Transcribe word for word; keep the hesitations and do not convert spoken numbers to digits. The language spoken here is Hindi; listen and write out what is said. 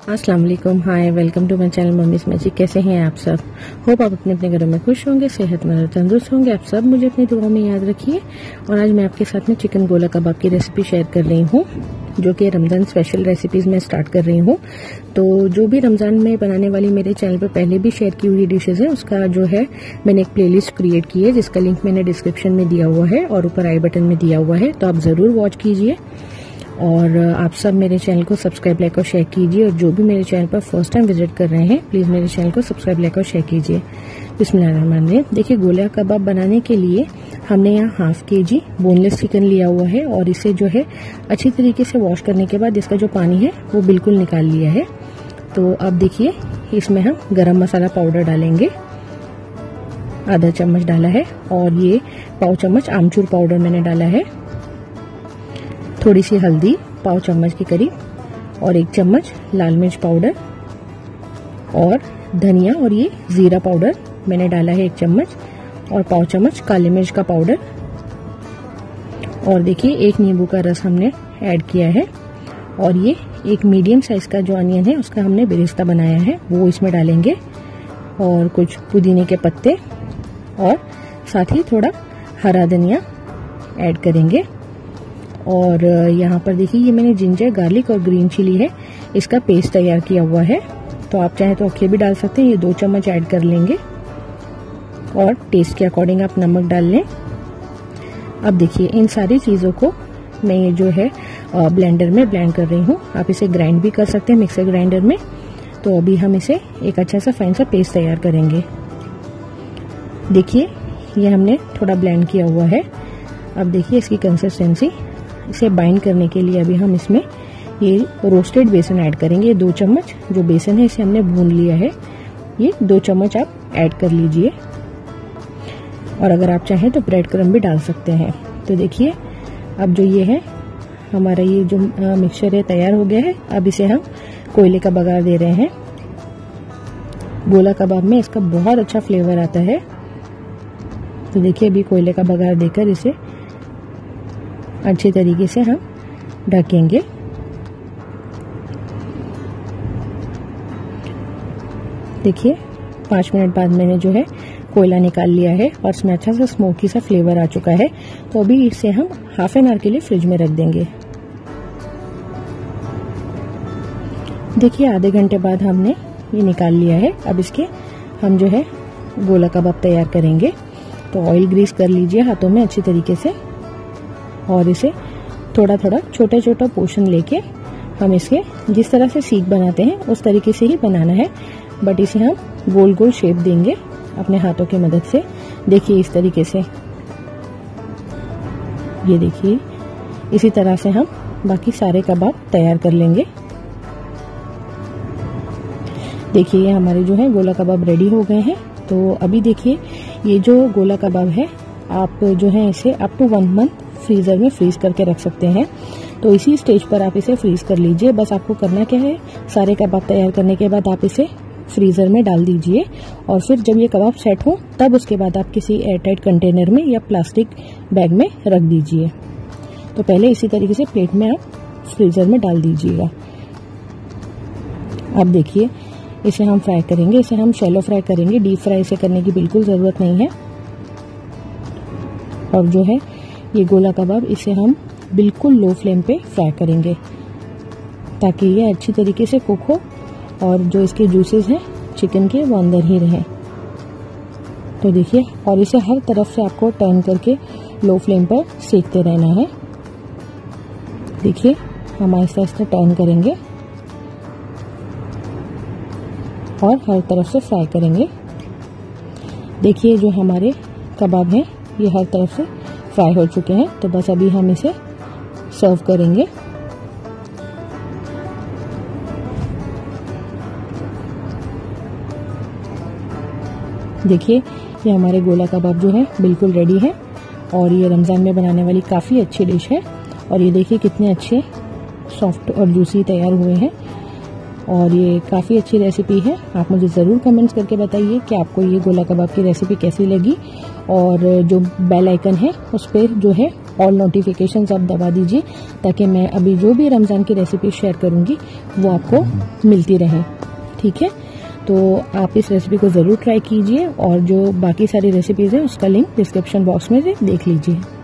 अस्सलाम वालेकुम, hi, welcome to my channel mummy's magic. कैसे हैं आप सब? होप आप अपने अपने घरों में खुश होंगे, सेहतमंद और तंदुरुस्त होंगे। आप सब मुझे अपनी दुआओं में याद रखिए। और आज मैं आपके साथ में चिकन गोला कबाब की रेसिपी शेयर कर रही हूँ, जो कि रमजान स्पेशल रेसिपीज में स्टार्ट कर रही हूँ। तो जो भी रमजान में बनाने वाली मेरे चैनल पर पहले भी शेयर की हुई डिशेज है, उसका जो है मैंने एक प्लेलिस्ट क्रिएट की है, जिसका लिंक मैंने डिस्क्रिप्शन में दिया हुआ है और ऊपर आई बटन में दिया हुआ है, तो आप जरूर वॉच कीजिए। और आप सब मेरे चैनल को सब्सक्राइब, लाइक और शेयर कीजिए। और जो भी मेरे चैनल पर फर्स्ट टाइम विजिट कर रहे हैं, प्लीज मेरे चैनल को सब्सक्राइब, लाइक और शेयर कीजिए। बिस्मिल्लाहिर्रहमानिर्रहीम। देखिए, गोला कबाब बनाने के लिए हमने यहाँ हाफ के जी बोनलेस चिकन लिया हुआ है और इसे जो है अच्छी तरीके से वॉश करने के बाद इसका जो पानी है वो बिल्कुल निकाल लिया है। तो अब देखिए, इसमें हम गरम मसाला पाउडर डालेंगे, आधा चम्मच डाला है। और ये पाव चम्मच आमचूर पाउडर मैंने डाला है, थोड़ी सी हल्दी पाव चम्मच के करीब, और एक चम्मच लाल मिर्च पाउडर, और धनिया और ये जीरा पाउडर मैंने डाला है एक चम्मच, और पाव चम्मच काली मिर्च का पाउडर। और देखिए, एक नींबू का रस हमने ऐड किया है। और ये एक मीडियम साइज का जो अनियन है उसका हमने बेरेस्ता बनाया है, वो इसमें डालेंगे। और कुछ पुदीने के पत्ते और साथ ही थोड़ा हरा धनिया ऐड करेंगे। और यहाँ पर देखिए, ये मैंने जिंजर, गार्लिक और ग्रीन चिली है, इसका पेस्ट तैयार किया हुआ है। तो आप चाहे तो अखे भी डाल सकते हैं, ये दो चम्मच ऐड कर लेंगे। और टेस्ट के अकॉर्डिंग आप नमक डाल लें। अब देखिए, इन सारी चीज़ों को मैं ये जो है ब्लेंडर में ब्लेंड कर रही हूँ। आप इसे ग्राइंड भी कर सकते हैं मिक्सर ग्राइंडर में। तो अभी हम इसे एक अच्छा सा फाइन सा पेस्ट तैयार करेंगे। देखिए, ये हमने थोड़ा ब्लेंड किया हुआ है। अब देखिए इसकी कंसिस्टेंसी, इसे बाइंड करने के लिए अभी हम इसमें ये रोस्टेड बेसन ऐड करेंगे। दो चम्मच जो बेसन है इसे हमने भून लिया है, ये दो चम्मच आप ऐड कर लीजिए। और अगर आप चाहें तो ब्रेड क्रम्ब भी डाल सकते हैं। तो देखिए, अब जो ये है हमारा ये जो मिक्सचर है तैयार हो गया है। अब इसे हम कोयले का बघार दे रहे हैं। गोला कबाब में इसका बहुत अच्छा फ्लेवर आता है। तो देखिए, अभी कोयले का बघार देकर इसे अच्छे तरीके से हम ढकेंगे। देखिए, पाँच मिनट बाद मैंने जो है कोयला निकाल लिया है और इसमें अच्छा सा स्मोकी सा फ्लेवर आ चुका है। तो अभी इसे हम हाफ एन आवर के लिए फ्रिज में रख देंगे। देखिए, आधे घंटे बाद हमने ये निकाल लिया है। अब इसके हम जो है गोला कबाब तैयार करेंगे। तो ऑयल ग्रीस कर लीजिए हाथों में अच्छी तरीके से, और इसे थोड़ा थोड़ा छोटा छोटा पोर्शन लेके हम इसके जिस तरह से सीख बनाते हैं उस तरीके से ही बनाना है, बट इसे हम गोल गोल शेप देंगे अपने हाथों की मदद से। देखिए, इस तरीके से, ये देखिए, इसी तरह से हम बाकी सारे कबाब तैयार कर लेंगे। देखिए, ये हमारे जो है गोला कबाब रेडी हो गए हैं। तो अभी देखिए, ये जो गोला कबाब है, आप जो है इसे up to one month freezer में फ्रीज करके रख सकते हैं। तो इसी स्टेज पर आप इसे फ्रीज कर लीजिए। बस आपको करना क्या है, सारे कबाब तैयार करने के बाद आप इसे फ्रीजर में डाल दीजिए, और फिर जब ये कबाब सेट हो तब उसके बाद आप किसी एयरटाइट कंटेनर में या प्लास्टिक बैग में रख दीजिए। तो पहले इसी तरीके से प्लेट में आप फ्रीजर में डाल दीजिएगा। अब देखिए, इसे हम फ्राई करेंगे। इसे हम शैलो फ्राई करेंगे, डीप फ्राई इसे करने की बिल्कुल जरूरत नहीं है। और जो है ये गोला कबाब, इसे हम बिल्कुल लो फ्लेम पे फ्राई करेंगे ताकि ये अच्छी तरीके से कुक हो और जो इसके जूसेस हैं चिकन के वो अंदर ही रहें। तो देखिए, और इसे हर तरफ से आपको टर्न करके लो फ्लेम पर सेकते रहना है। देखिए, हम आहिस्ता आहिस्ता टर्न करेंगे और हर तरफ से फ्राई करेंगे। देखिए, जो हमारे कबाब हैं ये हर तरफ से फ्राई हो चुके हैं। तो बस अभी हम इसे सर्व करेंगे। देखिए, ये हमारे गोला कबाब जो है बिल्कुल रेडी है, और ये रमज़ान में बनाने वाली काफ़ी अच्छी डिश है। और ये देखिए कितने अच्छे सॉफ्ट और जूसी तैयार हुए हैं, और ये काफ़ी अच्छी रेसिपी है। आप मुझे ज़रूर कमेंट्स करके बताइए कि आपको ये गोला कबाब की रेसिपी कैसी लगी, और जो बेल आइकन है उस पर जो है ऑल नोटिफिकेशंस आप दबा दीजिए ताकि मैं अभी जो भी रमज़ान की रेसिपी शेयर करूंगी वो आपको मिलती रहे। ठीक है, तो आप इस रेसिपी को ज़रूर ट्राई कीजिए और जो बाकी सारी रेसिपीज़ हैं उसका लिंक डिस्क्रिप्शन बॉक्स में से देख लीजिए।